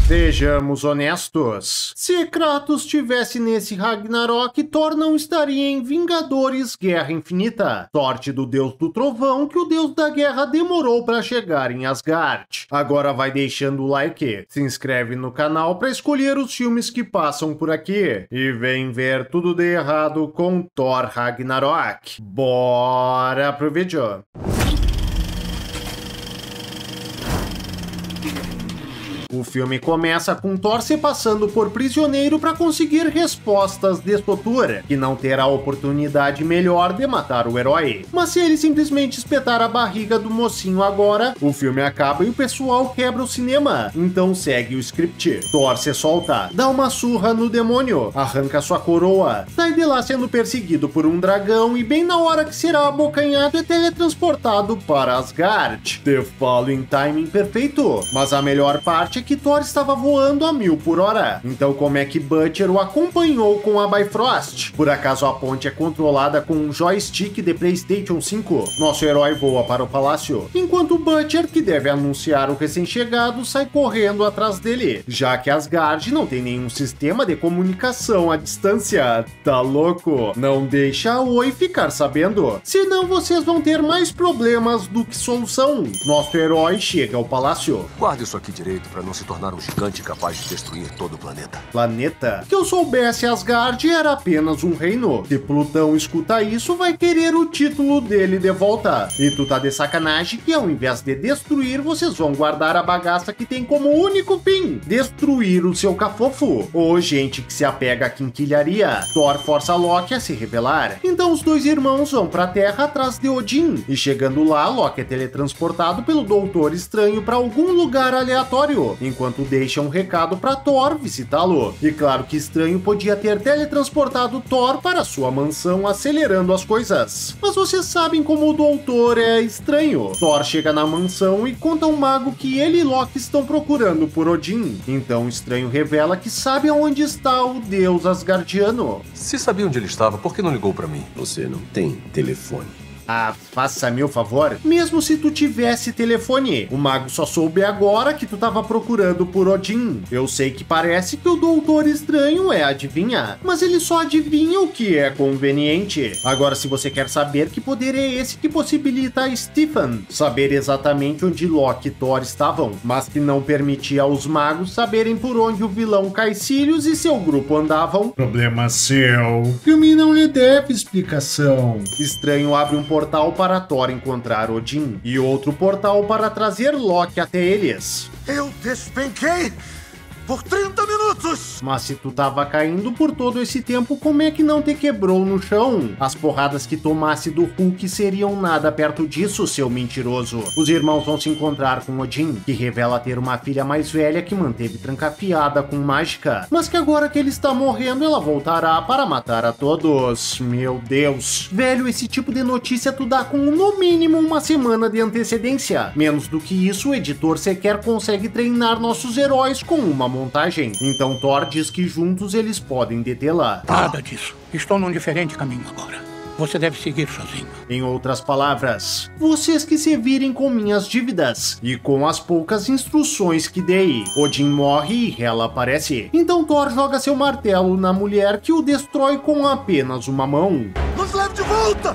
Sejamos honestos. Se Kratos estivesse nesse Ragnarok, Thor não estaria em Vingadores Guerra Infinita. Sorte do deus do trovão que o deus da guerra demorou para chegar em Asgard. Agora vai deixando o like, se inscreve no canal para escolher os filmes que passam por aqui e vem ver tudo de errado com Thor Ragnarok. Bora pro vídeo! O filme começa com Thor se passando por prisioneiro para conseguir respostas de Surtur, que não terá oportunidade melhor de matar o herói. Mas se ele simplesmente espetar a barriga do mocinho agora, o filme acaba e o pessoal quebra o cinema. Então segue o script. Thor se solta, dá uma surra no demônio, arranca sua coroa, sai de lá sendo perseguido por um dragão e bem na hora que será abocanhado é teletransportado para Asgard. The following timing perfeito, mas a melhor parte que Thor estava voando a 1000 por hora. Então como é que Butcher o acompanhou com a Bifrost? Por acaso a ponte é controlada com um joystick de PlayStation 5? Nosso herói voa para o palácio, enquanto Butcher, que deve anunciar o recém-chegado, sai correndo atrás dele, já que Asgard não tem nenhum sistema de comunicação à distância. Tá louco? Não deixa a Oi ficar sabendo, senão vocês vão ter mais problemas do que solução. Nosso herói chega ao palácio. Guarde isso aqui direito para não se tornar um gigante capaz de destruir todo o planeta. Planeta? Que eu soubesse, Asgard era apenas um reino. Se Plutão escuta isso, vai querer o título dele de volta. E tu tá de sacanagem que ao invés de destruir, vocês vão guardar a bagaça que tem como único fim destruir o seu cafofo. Ou gente que se apega à quinquilharia. Thor força Loki a se rebelar. Então os dois irmãos vão pra Terra atrás de Odin. E chegando lá, Loki é teletransportado pelo Doutor Estranho para algum lugar aleatório, enquanto deixa um recado para Thor visitá-lo. E claro que Estranho podia ter teletransportado Thor para sua mansão, acelerando as coisas. Mas vocês sabem como o Doutor é estranho. Thor chega na mansão e conta ao mago que ele e Loki estão procurando por Odin. Então Estranho revela que sabe onde está o deus asgardiano. Se sabia onde ele estava, por que não ligou para mim? Você não tem telefone. Ah, faça-me o favor. Mesmo se tu tivesse telefone, o mago só soube agora que tu tava procurando por Odin. Eu sei que parece que o Doutor Estranho é adivinha, mas ele só adivinha o que é conveniente. Agora, se você quer saber, que poder é esse que possibilita a Stephen saber exatamente onde Loki e Thor estavam, mas que não permitia aos magos saberem por onde o vilão Caecilius e seu grupo andavam? Problema seu. O filme não lhe deve explicação. Estranho abre um portal para Thor encontrar Odin e outro portal para trazer Loki até eles. Eu despenquei por 30 minutos! Mas se tu tava caindo por todo esse tempo, como é que não te quebrou no chão? As porradas que tomasse do Hulk seriam nada perto disso, seu mentiroso. Os irmãos vão se encontrar com Odin, que revela ter uma filha mais velha que manteve trancafiada com mágica, mas que agora que ele está morrendo, ela voltará para matar a todos. Meu Deus. Velho, esse tipo de notícia tu dá com no mínimo uma semana de antecedência. Menos do que isso, o editor sequer consegue treinar nossos heróis com uma montagem. Então Thor diz que juntos eles podem detê-la. Nada disso. Estou num diferente caminho agora. Você deve seguir sozinho. Em outras palavras, vocês que se virem com minhas dívidas e com as poucas instruções que dei. Odin morre e Hela aparece. Então Thor joga seu martelo na mulher, que o destrói com apenas uma mão. Nos leve de volta!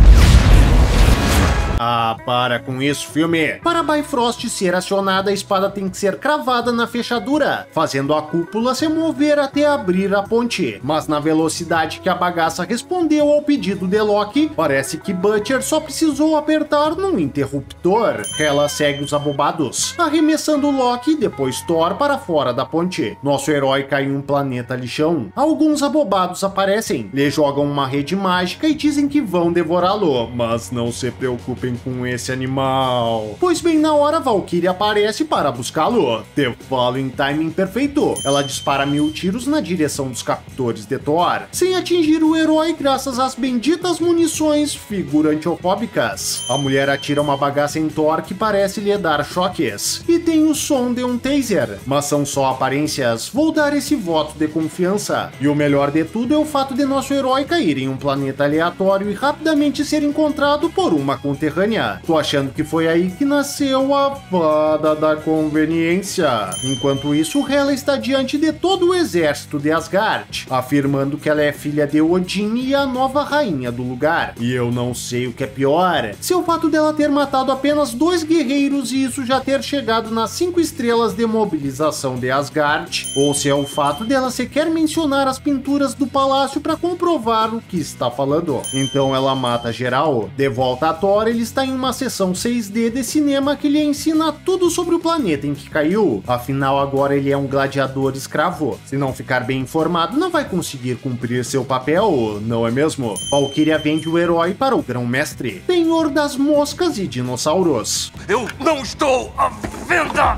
Ah, para com isso, filme! Para Bifrost ser acionada, a espada tem que ser cravada na fechadura, fazendo a cúpula se mover até abrir a ponte. Mas na velocidade que a bagaça respondeu ao pedido de Loki, parece que Butcher só precisou apertar num interruptor. Hela segue os abobados, arremessando Loki e depois Thor para fora da ponte. Nosso herói cai em um planeta lixão. Alguns abobados aparecem, lhe jogam uma rede mágica e dizem que vão devorá-lo. Mas não se preocupem com esse animal, pois bem na hora Valkyrie aparece para buscá-lo. The following timing perfeito. Ela dispara 1000 tiros na direção dos captores de Thor, sem atingir o herói graças às benditas munições figurantofóbicas. A mulher atira uma bagaça em Thor que parece lhe dar choques, e tem o som de um taser, mas são só aparências. Vou dar esse voto de confiança. E o melhor de tudo é o fato de nosso herói cair em um planeta aleatório e rapidamente ser encontrado por uma conterrânea subterrânea. Tô achando que foi aí que nasceu a fada da conveniência. Enquanto isso, Hela está diante de todo o exército de Asgard, afirmando que ela é filha de Odin e a nova rainha do lugar. E eu não sei o que é pior, se o fato dela ter matado apenas 2 guerreiros e isso já ter chegado nas 5 estrelas de mobilização de Asgard, ou se é o fato dela sequer mencionar as pinturas do palácio para comprovar o que está falando. Então ela mata geral. De volta a Thor, ele está em uma sessão 6D de cinema que lhe ensina tudo sobre o planeta em que caiu. Afinal, agora ele é um gladiador escravo. Se não ficar bem informado, não vai conseguir cumprir seu papel, não é mesmo? Valkyria vende o herói para o grão-mestre, senhor das moscas e dinossauros. Eu não estou à venda!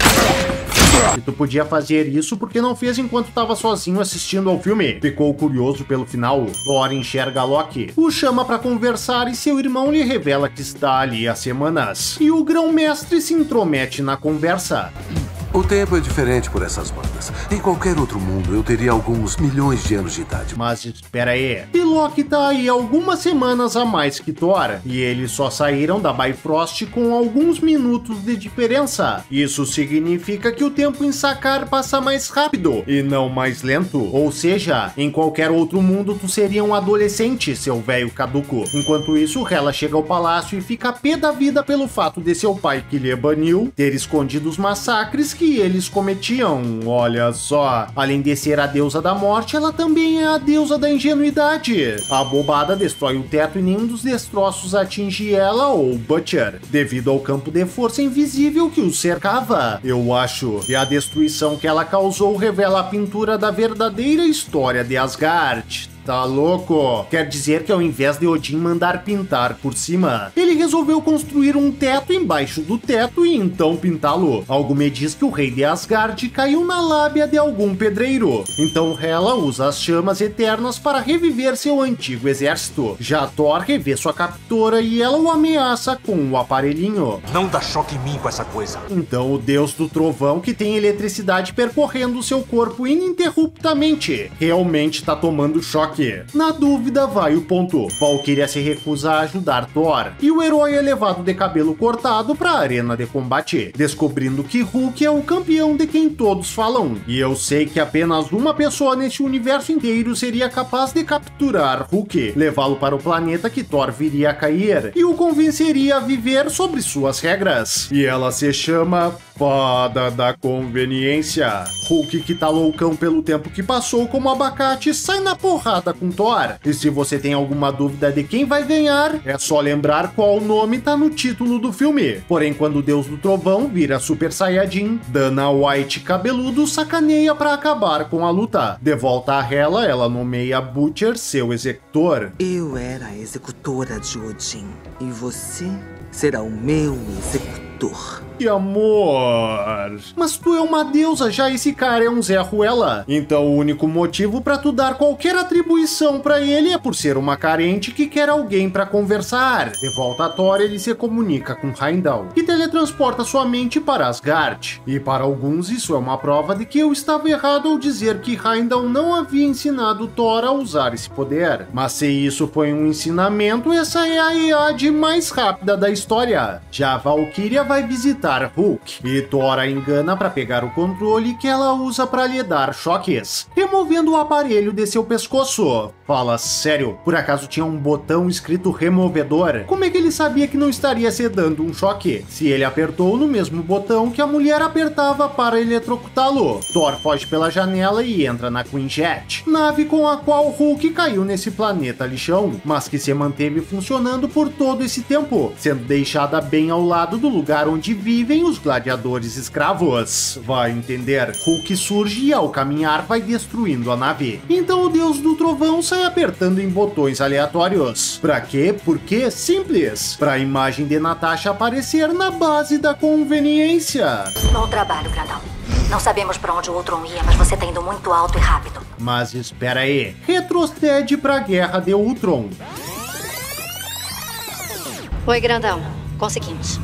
E tu podia fazer isso porque não fez enquanto estava sozinho assistindo ao filme. Ficou curioso pelo final. Thor enxerga Loki, o chama para conversar e seu irmão lhe revela que está ali há semanas. E o grão-mestre se intromete na conversa. O tempo é diferente por essas bandas. Em qualquer outro mundo, eu teria alguns milhões de anos de idade. Mas espera aí. E Loki tá aí algumas semanas a mais que Thor. E eles só saíram da Bifrost com alguns minutos de diferença. Isso significa que o tempo em Sakaar passa mais rápido e não mais lento. Ou seja, em qualquer outro mundo tu seria um adolescente, seu velho caduco. Enquanto isso, Hela chega ao palácio e fica pé da vida pelo fato de seu pai, que lhe baniu, ter escondido os massacres que eles cometiam. Olha só, além de ser a deusa da morte, ela também é a deusa da ingenuidade. A bobada destrói o teto e nenhum dos destroços atinge ela ou Butcher, devido ao campo de força invisível que o cercava. Eu acho que a destruição que ela causou revela a pintura da verdadeira história de Asgard. Tá louco? Quer dizer que ao invés de Odin mandar pintar por cima, ele resolveu construir um teto embaixo do teto e então pintá-lo. Algo me diz que o rei de Asgard caiu na lábia de algum pedreiro. Então Hela usa as chamas eternas para reviver seu antigo exército. Já Thor revê sua captora e ela o ameaça com o aparelhinho. Não dá choque em mim com essa coisa. Então o deus do trovão, que tem eletricidade percorrendo seu corpo ininterruptamente, realmente tá tomando choque. Na dúvida vai o ponto. Valkyria se recusa a ajudar Thor e o herói é levado de cabelo cortado para a arena de combate, descobrindo que Hulk é o campeão de quem todos falam. E eu sei que apenas uma pessoa neste universo inteiro seria capaz de capturar Hulk, levá-lo para o planeta que Thor viria a cair e o convenceria a viver sobre suas regras. E ela se chama Fada da Conveniência. Hulk, que tá loucão pelo tempo que passou como abacate, sai na porrada com Thor. E se você tem alguma dúvida de quem vai ganhar, é só lembrar qual nome tá no título do filme. Porém, quando o Deus do Trovão vira Super Saiyajin, Dana White cabeludo sacaneia para acabar com a luta. De volta a Hela, ela nomeia Butcher seu executor. Eu era a executora de Odin e você será o meu executor. Que amor! Mas tu é uma deusa, já esse cara é um Zé Ruela. Então o único motivo pra tu dar qualquer atribuição pra ele é por ser uma carente que quer alguém pra conversar. De volta a Thor, ele se comunica com Heimdall, que teletransporta sua mente para Asgard. E para alguns isso é uma prova de que eu estava errado ao dizer que Heimdall não havia ensinado Thor a usar esse poder. Mas se isso foi um ensinamento, essa é a EAD mais rápida da história. Já Valkyria vai visitar Hulk e Thor a engana para pegar o controle que ela usa para lhe dar choques, removendo o aparelho de seu pescoço. Fala sério, por acaso tinha um botão escrito removedor? Como é que ele sabia que não estaria se dando um choque, se ele apertou no mesmo botão que a mulher apertava para eletrocutá-lo? Thor foge pela janela e entra na Quinjet, nave com a qual Hulk caiu nesse planeta lixão, mas que se manteve funcionando por todo esse tempo, sendo deixada bem ao lado do lugar onde vivem os gladiadores escravos. Vai entender, Hulk surge e ao caminhar vai destruindo a nave. Então o Deus do Trovão sai apertando em botões aleatórios. Pra quê? Porque simples. Pra imagem de Natasha aparecer na base da conveniência. Bom trabalho, grandão. Não sabemos pra onde o Ultron ia, mas você tá indo muito alto e rápido. Mas espera aí. Retrocede pra Guerra de Ultron. Oi, grandão. Conseguimos. Me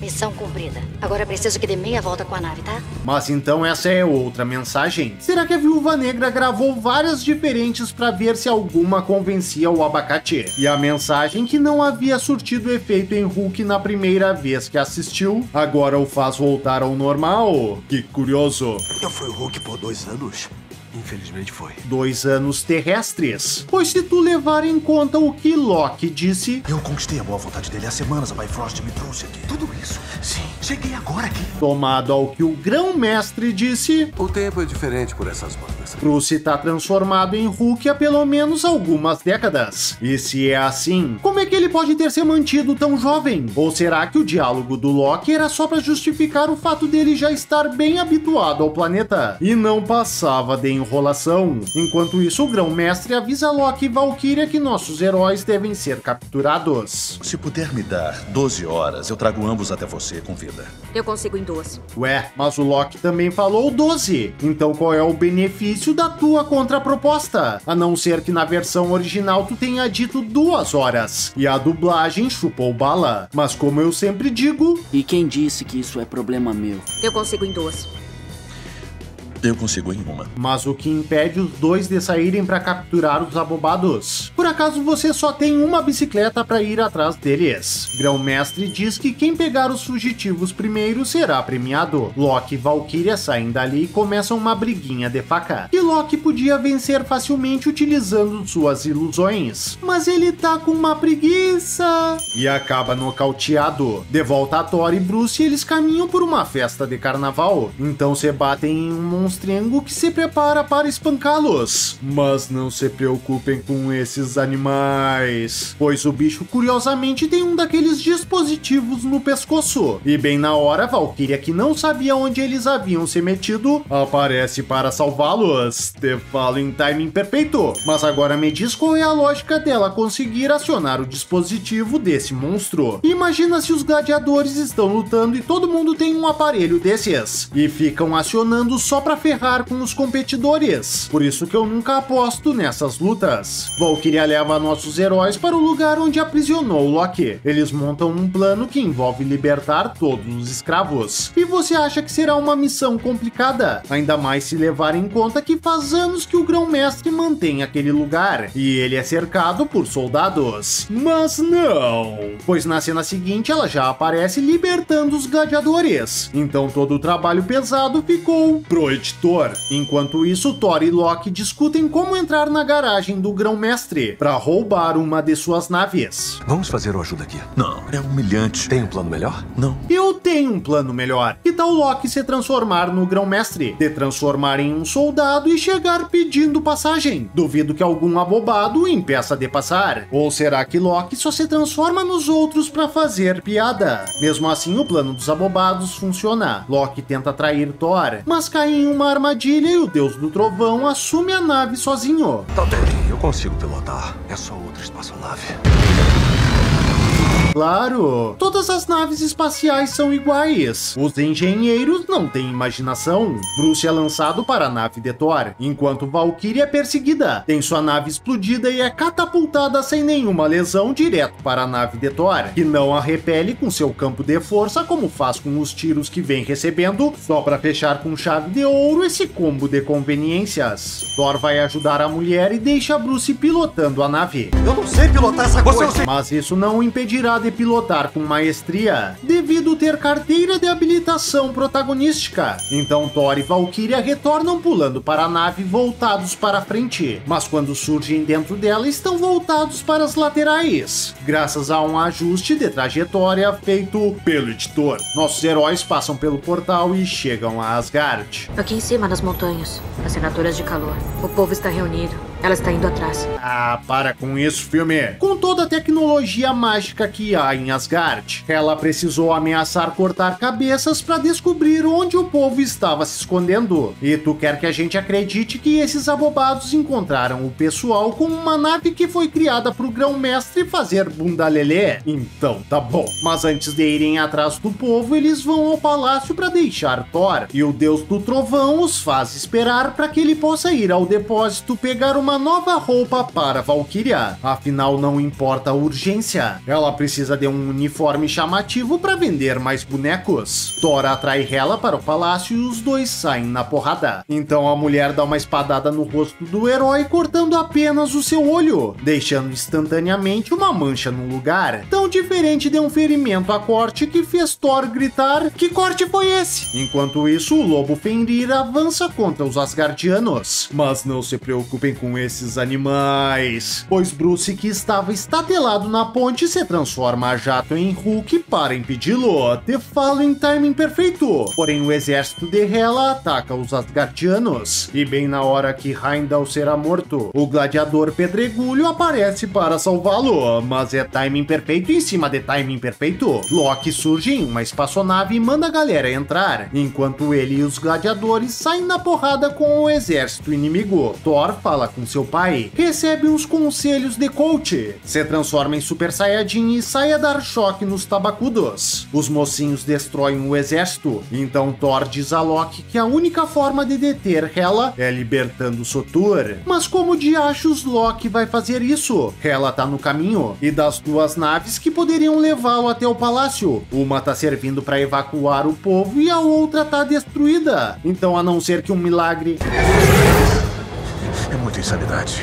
Missão cumprida. Agora preciso que dê meia volta com a nave, tá? Mas então essa é outra mensagem. Será que a Viúva Negra gravou várias diferentes para ver se alguma convencia o Abacate? E a mensagem que não havia surtido efeito em Hulk na primeira vez que assistiu, agora o faz voltar ao normal? Que curioso. Eu fui o Hulk por 2 anos. Infelizmente foi. 2 anos terrestres. Pois se tu levar em conta o que Loki disse... Eu conquistei a boa vontade dele há semanas. A Bifrost me trouxe aqui. Tudo isso? Sim. Cheguei agora aqui. Somado ao que o Grão-Mestre disse... O tempo é diferente por essas bandas. Bruce tá transformado em Hulk há pelo menos algumas décadas. E se é assim, como é que ele pode ter se mantido tão jovem? Ou será que o diálogo do Loki era só para justificar o fato dele já estar bem habituado ao planeta? E não passava de enrolação. Enquanto isso, o Grão-Mestre avisa Loki e Valkyria que nossos heróis devem ser capturados. Se puder me dar 12 horas, eu trago ambos até você com vida. Eu consigo em 2. Ué, mas o Loki também falou 12. Então qual é o benefício da tua contraproposta? A não ser que na versão original tu tenha dito 2 horas. E a dublagem chupou bala. Mas como eu sempre digo... E quem disse que isso é problema meu? Eu consigo em 2. Eu consigo em 1. Mas o que impede os dois de saírem para capturar os abobados? Por acaso você só tem uma bicicleta para ir atrás deles? Grão-Mestre diz que quem pegar os fugitivos primeiro será premiado. Loki e Valkyria saem dali e começam uma briguinha de faca. Que Loki podia vencer facilmente utilizando suas ilusões. Mas ele tá com uma preguiça. E acaba nocauteado. De volta a Thor e Bruce, eles caminham por uma festa de carnaval. Então se batem em um monstrengo que se prepara para espancá-los. Mas não se preocupem com esses animais, pois o bicho curiosamente tem um daqueles dispositivos no pescoço. E bem na hora, Valkyria, que não sabia onde eles haviam se metido, aparece para salvá-los. Te falo em timing perfeito. Mas agora me diz qual é a lógica dela conseguir acionar o dispositivo desse monstro. Imagina se os gladiadores estão lutando e todo mundo tem um aparelho desses e ficam acionando só para ferrar com os competidores. Por isso que eu nunca aposto nessas lutas. Valkyria leva nossos heróis para o lugar onde aprisionou Loki. Eles montam um plano que envolve libertar todos os escravos. E você acha que será uma missão complicada? Ainda mais se levar em conta que faz anos que o Grão-Mestre mantém aquele lugar e ele é cercado por soldados. Mas não, pois na cena seguinte ela já aparece libertando os gladiadores. Então todo o trabalho pesado ficou pro editor. Enquanto isso, Thor e Loki discutem como entrar na garagem do Grão-Mestre para roubar uma de suas naves. Vamos fazer o ajuda aqui. Não, é humilhante. Tem um plano melhor? Não. Eu tenho um plano melhor. Que tal Loki se transformar no Grão-Mestre? Se transformar em um soldado e chegar pedindo passagem? Duvido que algum abobado o impeça de passar. Ou será que Loki só se transforma nos outros para fazer piada? Mesmo assim, o plano dos abobados funciona. Loki tenta atrair Thor, mas cai em uma armadilha e o Deus do Trovão assume a nave sozinho. Tá bem, eu consigo pilotar. É só outra espaçonave. Claro, todas as naves espaciais são iguais. Os engenheiros não têm imaginação. Bruce é lançado para a nave de Thor, enquanto Valkyria é perseguida. Tem sua nave explodida e é catapultada sem nenhuma lesão direto para a nave de Thor, que não a repele com seu campo de força como faz com os tiros que vem recebendo, só para fechar com chave de ouro esse combo de conveniências. Thor vai ajudar a mulher e deixa Bruce pilotando a nave. Eu não sei pilotar essa coisa. Mas isso não o impedirá de pilotar com maestria, devido ter carteira de habilitação protagonística. Então Thor e Valkyria retornam pulando para a nave voltados para a frente, mas quando surgem dentro dela estão voltados para as laterais, graças a um ajuste de trajetória feito pelo editor. Nossos heróis passam pelo portal e chegam a Asgard. Aqui em cima nas montanhas, as senadoras de calor. O povo está reunido. Ela está indo atrás. Ah, para com isso, filme. Com toda a tecnologia mágica que há em Asgard, ela precisou ameaçar cortar cabeças para descobrir onde o povo estava se escondendo. E tu quer que a gente acredite que esses abobados encontraram o pessoal com uma nave que foi criada pro Grão-Mestre fazer bunda lelê? Então tá bom. Mas antes de irem atrás do povo, eles vão ao palácio para deixar Thor. E o Deus do Trovão os faz esperar para que ele possa ir ao depósito pegar uma uma nova roupa para Valkyria, afinal não importa a urgência, ela precisa de um uniforme chamativo para vender mais bonecos. Thor atrai Hela para o palácio e os dois saem na porrada. Então a mulher dá uma espadada no rosto do herói, cortando apenas o seu olho, deixando instantaneamente uma mancha no lugar, tão diferente de um ferimento a corte que fez Thor gritar: "Que corte foi esse?" Enquanto isso, o lobo Fenrir avança contra os Asgardianos. Mas não se preocupem com esses animais, pois Bruce, que estava estatelado na ponte, se transforma a jato em Hulk para impedi-lo. Te falo em timing perfeito. Porém, o exército de Hela ataca os Asgardianos, e bem na hora que Heimdall será morto, o gladiador Pedregulho aparece para salvá-lo. Mas é timing perfeito em cima de timing perfeito. Loki surge em uma espaçonave e manda a galera entrar, enquanto ele e os gladiadores saem na porrada com o exército inimigo. Thor fala com seu pai, recebe uns conselhos de coach, se transforma em Super Saiyajin e sai a dar choque nos tabacudos. Os mocinhos destroem o exército, então Thor diz a Loki que a única forma de deter Hela é libertando Surtur. Mas como diachos Loki vai fazer isso? Hela tá no caminho, e das duas naves que poderiam levá-lo até o palácio, uma tá servindo para evacuar o povo e a outra tá destruída. Então, a não ser que um milagre... É muita insanidade.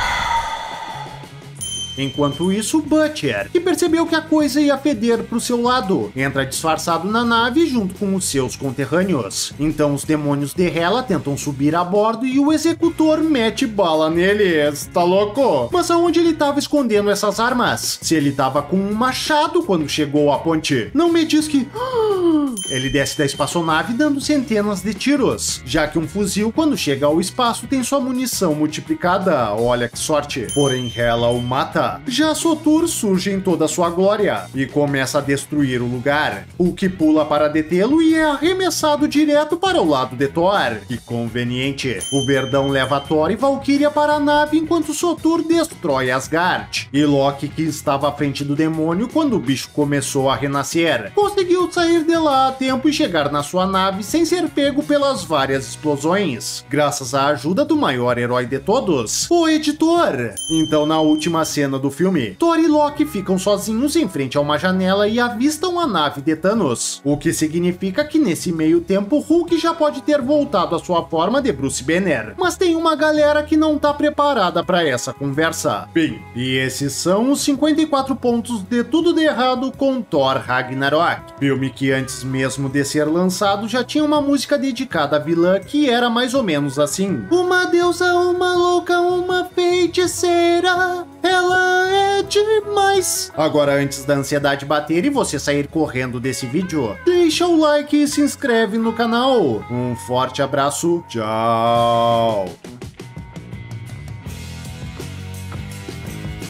Enquanto isso, Butcher, que percebeu que a coisa ia feder pro seu lado, entra disfarçado na nave junto com os seus conterrâneos. Então os demônios de Hela tentam subir a bordo e o executor mete bala neles. Tá louco? Mas aonde ele tava escondendo essas armas? Se ele tava com um machado quando chegou à ponte. Não me diz que... Ele desce da espaçonave dando centenas de tiros, já que um fuzil, quando chega ao espaço, tem sua munição multiplicada. Olha que sorte. Porém, Hela o mata. Já Surtur surge em toda a sua glória e começa a destruir o lugar. Hulk pula para detê-lo e é arremessado direto para o lado de Thor. Que conveniente. O Verdão leva Thor e Valkyria para a nave enquanto Surtur destrói Asgard. E Loki, que estava à frente do demônio quando o bicho começou a renascer, conseguiu sair de lá a tempo e chegar na sua nave sem ser pego pelas várias explosões, graças à ajuda do maior herói de todos, o editor. Então, na última cena do filme, Thor e Loki ficam sozinhos em frente a uma janela e avistam a nave de Thanos, o que significa que nesse meio tempo Hulk já pode ter voltado à sua forma de Bruce Banner. Mas tem uma galera que não tá preparada para essa conversa. Bem, e esses são os 54 pontos de tudo de errado com Thor Ragnarok, filme que antes mesmo de ser lançado já tinha uma música dedicada à vilã que era mais ou menos assim: uma deusa, uma louca, uma feiticeira, ela é demais. Agora, antes da ansiedade bater e você sair correndo desse vídeo, deixa o like e se inscreve no canal. Um forte abraço, tchau!